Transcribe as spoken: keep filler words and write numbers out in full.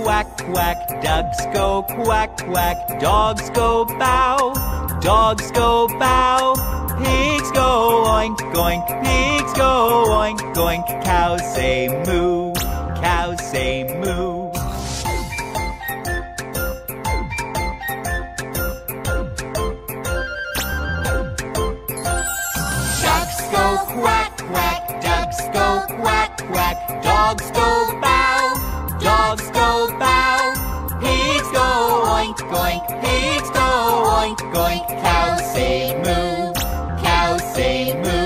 quack, quack. Ducks go quack, quack. Dogs go bow, dogs go bow. Pigs go oink, oink. Pigs go oink, oink. Cows say moo, cows say moo. Ducks go quack, quack. Ducks go quack, quack. Dogs go bow, dogs go bow. Pigs go oink, oink. Pigs go oink, oink. Cows say moo, cows say moo.